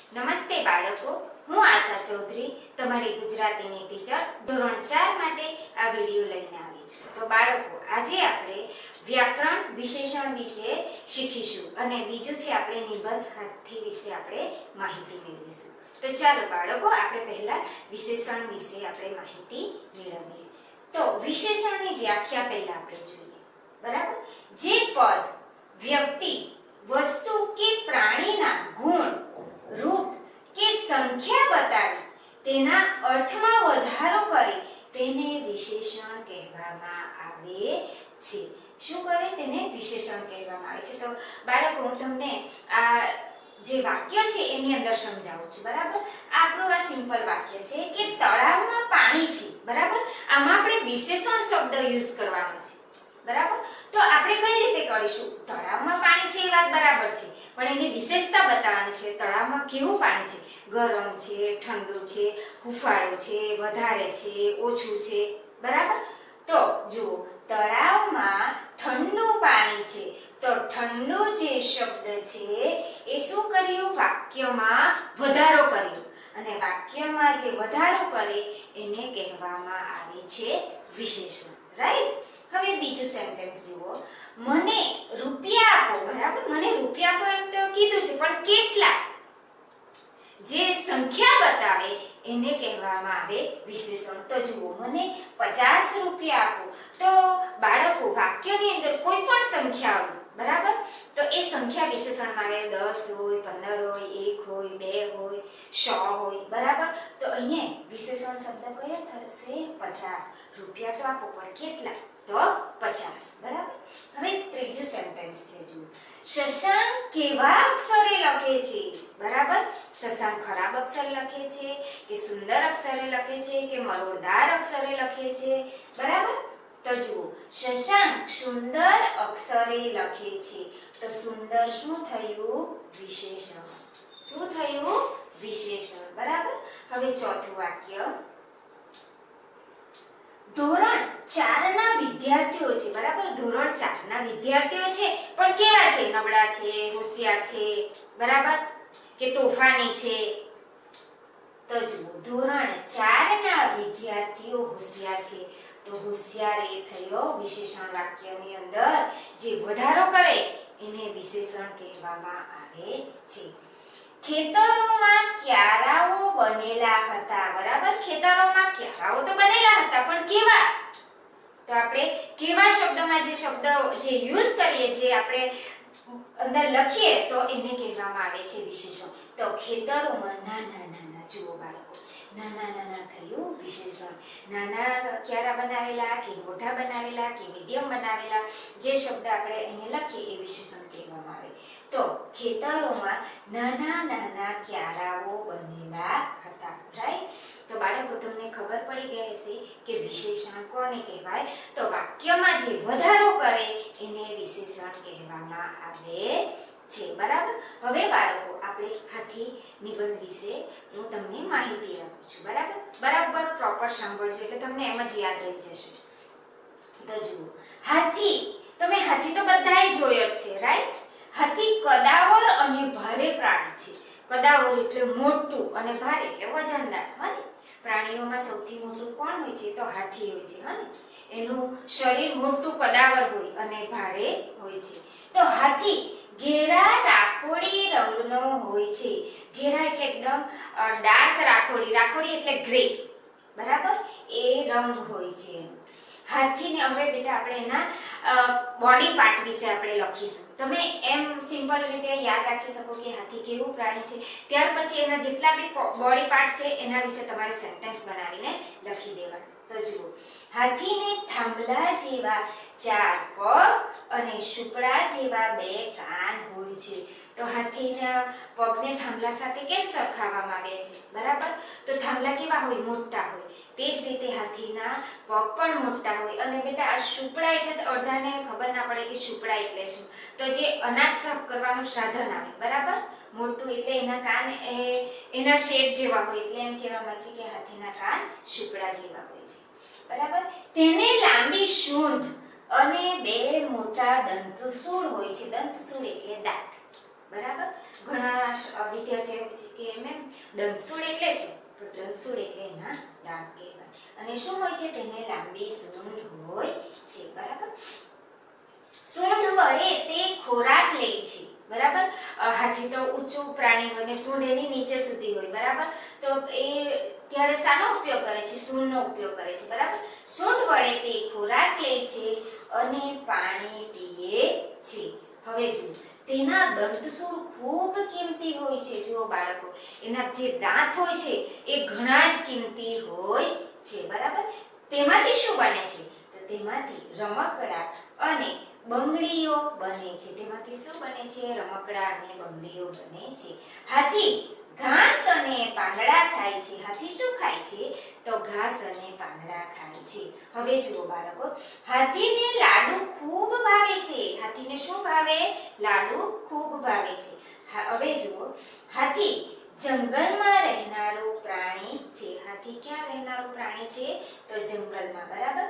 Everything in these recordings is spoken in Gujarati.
નમસ્તે બાળકો, હું આશા ચૌધરી તમારી ગુજરાતીની ટીચર ધોરણ 4 માટે આ વિડિયો લઈને આવી છું। તો બાળકો, આજે આપણે વ્યાકરણ વિશેષણ વિશે શીખીશું અને બીજું છે આપણે નિબંધ હાથી વિશે આપણે માહિતી મેળવીશું। તો ચાલો બાળકો, આપણે પહેલા વિશેષણ વિશે આપણે માહિતી મેળવીએ। તો વિશેષણની વ્યાખ્યા પહેલા આપણે જોઈએ, બરાબર। જે પદ વ્યક્તિ, વસ્તુ કે પ્રાણીના ગુણ, रूप के संख्या बतावी तेना अर्थमां वधारो करे तेने विशेषण कहेवामां आवे छे। शुं करे? तेने विशेषण कहेवामां आवे छे। तो बाळको, हुं तमने आ जे वाक्य छे एनी अंदर समजावुं छुं, बराबर। आपणुं आ सिंपल वाक्य छे के तळावमां पाणी छे, बराबर। आमां आपणे विशेषण शब्द यूज करवानो छे, बराबर। तो આપણે કઈ રીતે કરીશું? તળાવમાં પાણી છે એ વાત બરાબર છે, પણ એની વિશેષતા બતાવવાની છે। તળાવમાં કેવું પાણી છે? ગરમ છે, ઠંડુ છે, હુંફાળું છે, વધારે છે, ઓછું છે, બરાબર। તો જુઓ, તળાવમાં ઠંડુ પાણી છે, તો ઠંડુ જે શબ્દ છે એ શું કર્યું? વાક્યમાં વધારો કર્યો, અને વાક્યમાં જે વધારો કરે એને કહેવામાં આવે છે વિશેષણ, રાઈટ। હવે બીજું સેન્ટેન્સ જુઓ, મને રૂપિયા આપો, બરાબર। મને રૂપિયા આપો એમ તો કીધું છે, પણ કેટલા? જે સંખ્યા બતાવે એને કહેવામાં આવે વિશેષણ। તો જુઓ, મને 50 રૂપિયા આપો, તો બાળકો વાક્યની અંદર કોઈ પણ સંખ્યા હોય, બરાબર, તો એ સંખ્યા વિશેષણમાં આવે। 10 હોય, 15 હોય, 1 હોય, 2 હોય, 100 હોય, બરાબર। તો અહીંયા વિશેષણ શબ્દ કયો થશે? 50 રૂપિયા તો આપો, પણ કેટલા? तो 50, बराबर। હવે ત્રીજું સેન્ટેન્સ છે, જુઓ, શશાંક કેવા અક્ષરે લખે છે, બરાબર। શશાંક ખરાબ અક્ષર લખે છે કે સુંદર અક્ષરે લખે છે કે મરોડદાર અક્ષરે લખે છે, બરાબર। તો જુઓ, શશાંક સુંદર અક્ષરે લખે છે, તો સુંદર શું થયું? વિશેષણ। શું થયું? વિશેષણ, બરાબર। હવે ચોથું વાક્ય, ધોરણ 4 ના વિદ્યાર્થીઓ છે, બરાબર। ધોરણ 4 ના વિદ્યાર્થીઓ છે, પણ કેવા છે? નબળા છે, હોશિયાર છે, બરાબર, કે તોફાની છે? તો જુઓ, ધોરણ 4 ના વિદ્યાર્થીઓ હોશિયાર છે, તો હોશિયાર એ થયો વિશેષણ। વાક્યની અંદર જે વધારો કરે એને વિશેષણ કહેવામાં આવે છે। ખેતરોમાં ક્યારાઓ બનેલા હતા, બરાબર। ખેતરોમાં ક્યારાઓ તો બનેલા હતા, પણ કેવા? તો આપણે કેવા શબ્દમાં જે શબ્દ જે યુઝ કરીએ, જે આપણે અંદર લખીએ, તો એને કહેવામાં આવે છે વિશેષણ। તો ખેતરોમાં નાના નાના, જુઓ બાળકો, નાના નાના થયું વિશેષણ। નાના ક્યારા બનાવેલા કે મોટા બનાવેલા કે મીડિયમ બનાવેલા, જે શબ્દ આપણે અહીંયા લખીએ એ વિશેષણ કહેવામાં આવે। તો ખેતરોમાં નાના નાના ક્યારાઓ બનેલા હતા, રાઈટ। તો બાળકો, તમને ખબર પડી ગઈ હશે કે વિશેષણ કોને કહેવાય? તો વાક્યમાં જે વધારો કરે એને વિશેષણ કહેવામાં આવે છે, બરાબર। હવે બાળકો, આપણે હાથી નિબંધ વિશે હું તમને માહિતી આપું છું, બરાબર। બરાબર પ્રોપર સાંભળજો, એટલે તમને એમ જ યાદ રહી જશે। તો જુઓ, હાથી, તમે હાથી તો બધાએ જોયો જ છે, રાઈટ। હાથી કદાવર અને ભારે પ્રાણી છે। કદાવર એટલે મોટું અને ભારે એટલે વજનદાર, હને। પ્રાણીઓમાં સૌથી મોટું કોણ હોય છે? તો હાથી હોય છે, હને। એનું શરીર મોટું કદાવર હોય અને ભારે હોય છે। તો હાથી ઘેરા રાખોડી રંગનો હોય છે। ઘેરા એટલે એકદમ ડાર્ક રાખોડી, રાખોડી એટલે ગ્રે, બરાબર, એ રંગ હોય છે। હાથીને હવે બેટા આપણે એના બોડી પાર્ટ વિશે આપણે લખીશું। તમે એમ સિમ્પલ રીતે યાદ રાખી શકો કે હાથી કેવું પ્રાણી છે, ત્યાર પછી એના જેટલા બી બોડી પાર્ટ છે એના વિશે તમારે સેન્ટેન્સ બનાવીને લખી દેવા। તો જુઓ, હાથીને થાંભલા જેવા 4 પગ અને શુપડા જેવા 2 કાન હોય છે। તો હાથીના પગને થાંભલા સાથે કેમ સરખાવવામાં આવ્યા છે, બરાબર। તો થાંભલા કેવા હોય? મોટા હોય। તે જ રીતે હાથીના પગ પણ મોટા હોય। અને બેટા આ શુપડા એટલે તો અડધાને ખબર ના પડે કે શુપડા એટલે શું? તો જે અનાજ સાફ કરવાનું સાધન આવે, બરાબર, મોટું એટલે એના કાન એના શેપ જેવા હોય, એટલે એમ કહેવામાં છે કે હાથીના કાન શુપડા જેવા હોય છે, બરાબર। તેને લાંબી સૂંઢ અને 2 મોટા દંતસૂળ હોય છે। દંતસૂળ એટલે દાંત, બરાબર. ઘણા વિદ્યાર્થીઓ પૂછે કે મેમ દંતસૂળ એટલે શું? તો દંતસૂળ એટલે એના દાંત કહેવાય. અને શું હોય છે? તેને લાંબી સૂંઢ હોય છે. બરાબર. સૂંઢ વડે તે ખોરાક લે છે. બરાબર. હાથી તો ઊંચું પ્રાણી હોય ને સૂંઢ એની નીચે સુધી હોય. બરાબર. તો એ ત્યારે શાનો ઉપયોગ કરે છે? સૂંઢનો ઉપયોગ કરે છે. બરાબર. સૂંઢ વડે તે ખોરાક લે છે અને પાણી પીએ છે. હવે જુઓ, તેના દંતસૂળ ખૂબ કિંમતી હોય છે. જુઓ બાળકો, એના જે દાંત હોય છે એ ઘણા જ કિંમતી હોય છે. બરાબર. તેમાંથી શું બને છે? તો તેમાંથી રમકડા અને બંગડીઓ બને છે. તેમાંથી શું બને છે? રમકડા અને બંગડીઓ બને છે. હાથી ઘાસ અને પાંદડા ખાય છે. હાથી શું ખાય છે? તો ઘાસ અને પાંદડા ખાય છે. હવે જુઓ બાળકો, હાથીને લાડુ ખૂબ ભાવે છે. હાથીને શું ભાવે? લાડુ ખૂબ ભાવે છે. હવે જુઓ, હાથી જંગલમાં રહેનારું પ્રાણી છે. હાથી ક્યાં રહેનારું પ્રાણી છે? તો જંગલમાં. બરાબર.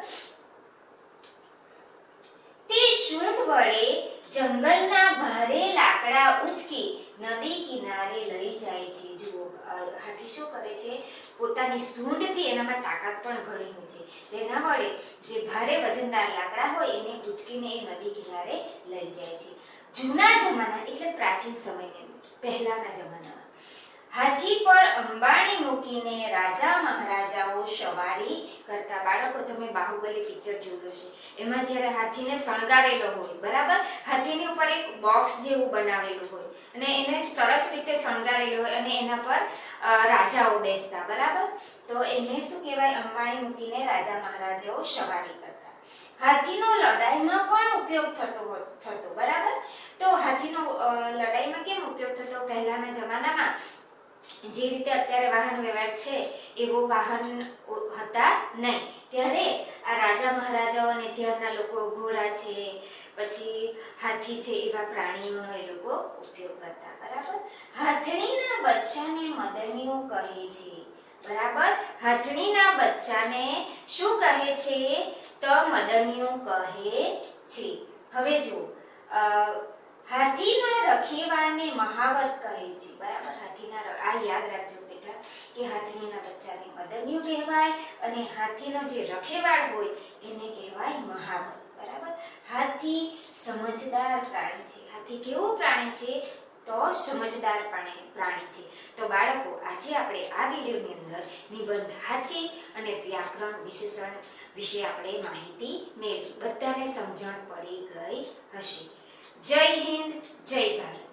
તે સૂંઢ વડે જંગલના ભારે લાકડા ઉંચકી નદી કિનારે લઈ જાય છે. જુઓ, હાથી શું કરે છે? પોતાની સૂંઢથી, એનામાં તાકાત પણ ઘણી હોય છે, તેના વડે જે ભારે વજનદાર લાકડા હોય એને ઉંચકીને એ નદી કિનારે લઈ જાય છે. જૂના જમાના એટલે પ્રાચીન સમયની પહેલાના જમાનામાં હાથી પર અંબાણી મૂકીને રાજા મહારાજાઓ સવારી કરતા. બાળકો, તમે બાહુબલી પિક્ચર જોયું છે, એમાં જ્યારે હાથીને શણગારેલો હોય, બરાબર, હાથીની ઉપર એક બોક્સ જેવું બનાવેલું હોય અને એને સરસ રીતે શણગારેલું હોય અને એના પર રાજાઓ બેસતા. બરાબર. તો એને શું કહેવાય? અંબાણી મૂકીને રાજા મહારાજાઓ સવારી કરતા. હાથીનો લડાઈમાં પણ ઉપયોગ થતો. બરાબર. તો હાથીનો લડાઈમાં કેમ ઉપયોગ થતો? પહેલાના જમાનામાં જે રીતે અત્યારે વાહન વ્યવહાર છે એવો વાહન હતા નહીં. ત્યારે આ રાજા મહારાજાઓ અને ત્યારના લોકો ઘોડા છે, પછી હાથી છે, એવા પ્રાણીઓનો એ લોકો ઉપયોગ કરતા. બરાબર. હાથણીના બચ્ચાને મદનિયું કહે છે. બરાબર. હાથણીના બચ્ચાને શું કહે છે? તો મદનિયું કહે છે. હવે જુઓ, હાથીના રખેવાળને મહાવત કહે છે. બરાબર. આ યાદ રાખજો બેટા કે હાથીના બચ્ચાને મદનિયું કહેવાય અને હાથીનો જે રખેવાળ હોય એને કહેવાય મહાવત. બરાબર. હાથી સમજદાર પ્રાણી છે. હાથી કેવું પ્રાણી છે? તો સમજદાર પ્રાણી છે. તો બાળકો, આજે આપણે આ વિડીયોની અંદર નિબંધ હાથી અને વ્યાકરણ વિશેષણ વિશે આપણે માહિતી મેળવી. બધાને સમજણ પડી ગઈ હશે. જય હિન્દ, જય ભારત.